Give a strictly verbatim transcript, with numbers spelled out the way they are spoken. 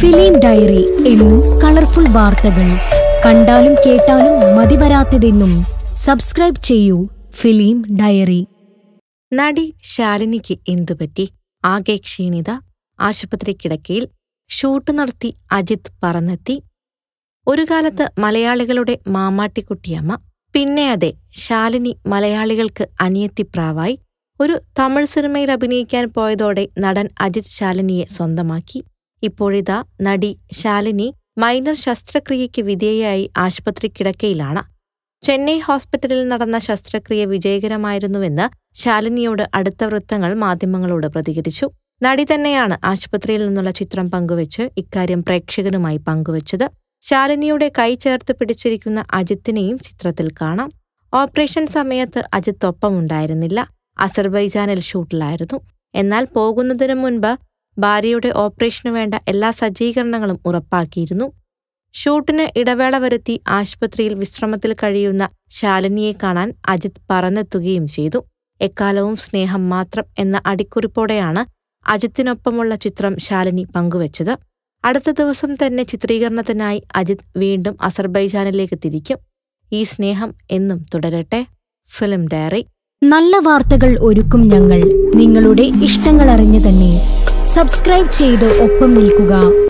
Film diary എന്നും colourful വാർത്തകൾ കണ്ടാലും കേട്ടാലും മതിവരാത്തതെന്നും സബ്സ്ക്രൈബ് ചെയ്യൂ ഫിലിം ഡയറി. നടി ശാലിനിക്ക് എന്തുപറ്റി? ആകെ ക്ഷീണിത, ആശുപത്രി കിടക്കയിൽ. ഷൂട്ട് നടത്തി അജിത് പറന്നെത്തി. ഒരു കാലത്ത് മലയാളികളുടെ മാമാട്ടിക്കുട്ടിയമ്മ. പിന്നെ അതെ, ശാലിനി മലയാളികൾക്ക് അനിയത്തിപ്രാവായി. ഒരു തമിഴ് സിനിമയിൽ അഭിനയിക്കാൻ പോയതോടെ നടൻ അജിത് ശാലിനിയെ സ്വന്തമാക്കി. ഇപ്പോഴിതാ നടി ശാലിനി മൈനർ ശസ്ത്രക്രിയയ്ക്ക് വിധേയയായി ആശുപത്രി കിടക്കയിലാണ്. ചെന്നൈ ഹോസ്പിറ്റലിൽ നടന്ന ശസ്ത്രക്രിയ വിജയകരമായിരുന്നുവെന്ന് ശാലിനിയോട് അടുത്ത വൃത്തങ്ങൾ മാധ്യമങ്ങളോട് പ്രതികരിച്ചു. നടി തന്നെയാണ് ആശുപത്രിയിൽ നിന്നുള്ള ചിത്രം പങ്കുവച്ച് ഇക്കാര്യം പ്രേക്ഷകനുമായി പങ്കുവച്ചത്. ശാലിനിയുടെ കൈ ചേർത്ത് പിടിച്ചിരിക്കുന്ന അജിത്തിനെയും ചിത്രത്തിൽ കാണാം. ഓപ്പറേഷൻ സമയത്ത് അജിത്ത് ഒപ്പമുണ്ടായിരുന്നില്ല. അസർബൈജാനിൽ ഷൂട്ടിലായിരുന്നു. എന്നാൽ പോകുന്നതിനു മുൻപ് ഭാര്യയുടെ ഓപ്പറേഷനു വേണ്ട എല്ലാ സജ്ജീകരണങ്ങളും ഉറപ്പാക്കിയിരുന്നു. ഷൂട്ടിന് ഇടവേള വരുത്തി ആശുപത്രിയിൽ വിശ്രമത്തിൽ കഴിയുന്ന ശാലിനിയെ കാണാൻ അജിത് പറന്നെത്തുകയും ചെയ്തു. എക്കാലവും സ്നേഹം മാത്രം എന്ന അടിക്കുറിപ്പോടെയാണ് അജിത്തിനൊപ്പമുള്ള ചിത്രം ശാലിനി പങ്കുവച്ചത്. അടുത്ത ദിവസം തന്നെ ചിത്രീകരണത്തിനായി അജിത് വീണ്ടും അസർബൈജാനിലേക്ക് തിരിക്കും. ഈ സ്നേഹം എന്നും തുടരട്ടെ. Film diary. നല്ല വാർത്തകൾ ഒരുക്കും ഞങ്ങൾ, നിങ്ങളുടെ ഇഷ്ടങ്ങൾ അറിഞ്ഞു തന്നെ. സബ്സ്ക്രൈബ് ചെയ്ത് ഒപ്പം നിൽക്കുക.